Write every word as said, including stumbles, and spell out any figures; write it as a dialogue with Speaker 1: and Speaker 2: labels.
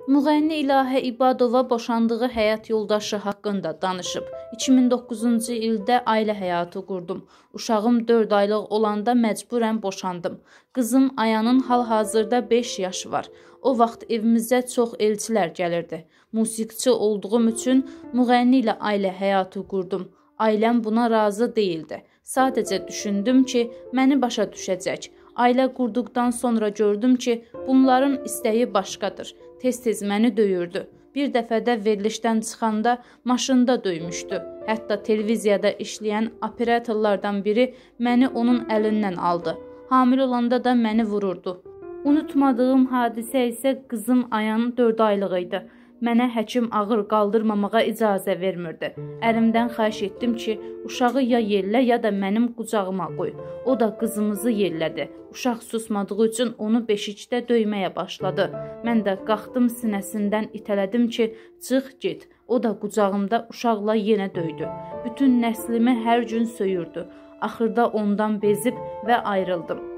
Speaker 1: Müğənni İlahə İbadova boşandığı həyat yoldaşı haqqında danışıb. iki min doqquzuncu ildə ailə həyatı qurdum. Uşağım dörd aylıq olanda məcburən boşandım. Qızım Ayanın hal-hazırda beş yaşı var. O vaxt evimizə çox elçilər gəlirdi. Musiqiçi olduğum üçün müğənni ilə ailə həyatı qurdum. Ailəm buna razı deyildi. Sadəcə düşündüm ki, məni başa düşəcək. Ailə qurduqdan sonra gördüm ki, bunların istəyi başqadır. Tez-tez məni döyürdü. Bir dəfə də verilişdən çıxanda maşında döymüşdü. Hətta televiziyada işləyən operatorlardan biri məni onun əlindən aldı. Hamil olanda da məni vururdu. Unutmadığım hadisə isə qızım Ayanın dörd aylığı idi. Mənə həkim ağır qaldırmamağa icazə vermirdi. Əlimdən xahiş etdim ki, uşağı ya yellə ya da mənim qucağıma qoy. O da qızımızı yellədi. Uşaq susmadığı üçün onu beşikdə döyməyə başladı. Mən də qalxdım sinəsindən itələdim ki, çıx get. O da qucağımda uşaqla yenə döydü. Bütün nəslimi hər gün söyürdü. Axırda ondan bezib və ayrıldım.